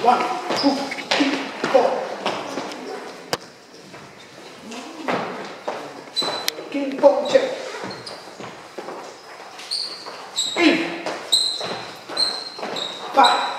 1, 2, 3, 4. King pong check. 8, 5.